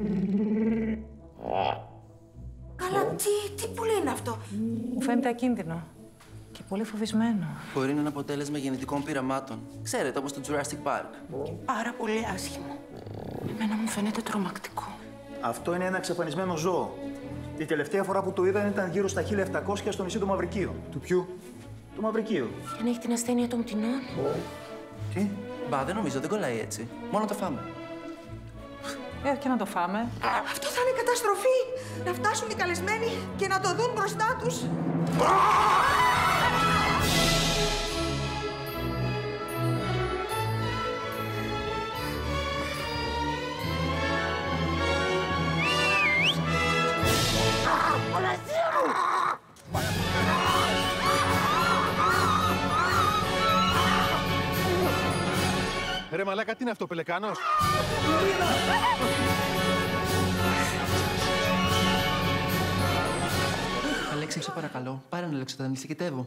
Καλά, τι πουλί είναι αυτό? Μου φαίνεται ακίνδυνο και πολύ φοβισμένο. Μπορεί να είναι αποτέλεσμα γεννητικών πειραμάτων. Ξέρετε, όπως το Jurassic Park. Πάρα πολύ άσχημο. Εμένα μου φαίνεται τρομακτικό. Αυτό είναι ένα εξαφανισμένο ζώο. Η τελευταία φορά που το είδαν ήταν γύρω στα 1700 στο νησί του Μαυρικίου. Του ποιου? Του Μαυρικίου. Και να έχει την ασθένεια των πτηνών. Τι? Μπα, δεν νομίζω, δεν κολλάει έτσι. Μόνο το φάμε. Και να το φάμε. Αυτό θα είναι καταστροφή. Να φτάσουν οι καλεσμένοι και να το δουν μπροστά τους. Ρε μαλάκα, τι είναι αυτό, πελεκάνος? Αλέξη, σε παρακαλώ, πάρε ένα λεξοτανίλ, συγκητεύω.